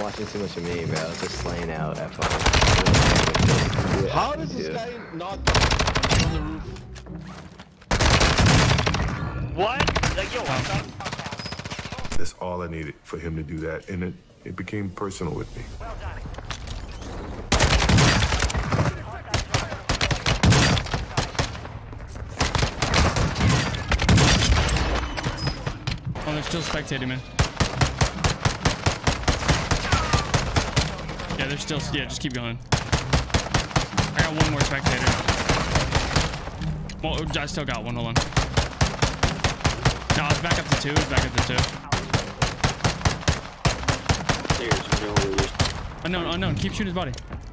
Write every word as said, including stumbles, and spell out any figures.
watching too much of me, bro. I was just slaying out at phone. How does this guy not on the roof? What? Like, yo, I'm not... That's all I needed for him to do that, and it, it became personal with me. Well done. Oh, they're still spectating, man. Yeah, they're still, yeah, just keep going. I got one more spectator. Well, I still got one, hold on. No, it's back up to two, it's back up to two. Unknown, unknown, keep shooting his body.